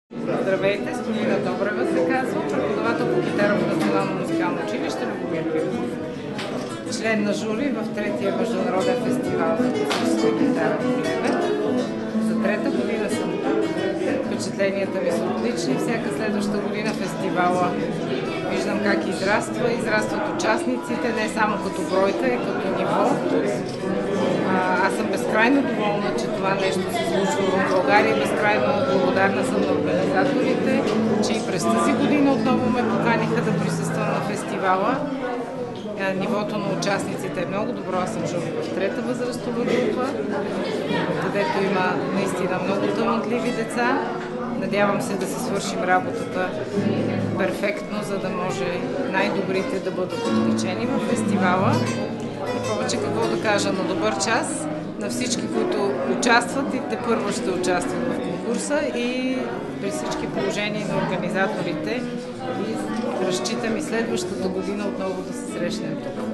Здравейте, Столина Добрева се казва, преподавател по китара в Национално музикално училище Любомир Пирогов. Член на жури в третия международен фестивал за класическа китара в Плевен. За трета година съм тук. Впечатленията ми са отлични. Всяка следваща година фестивала виждам как израстват участниците, не само като бройка, и като ниво. Аз съм безкрайно доволна, че това нещо се случва в България. Безкрайно благодарна съм на организаторите, че и през тази година отново ме поканиха да присъствам на фестивала. Нивото на участниците е много добро. Аз съм жури в трета възрастова група, където има наистина много талантливи деца. Надявам се да се свършим работата перфектно, за да може най-добрите да бъдат отличени в фестивала. И повече какво да кажа, на добър час на всички, които участват и тепърва ще участват в конкурса, и при всички положения на организаторите. И разчитам и следващата година отново да се срещнем тук.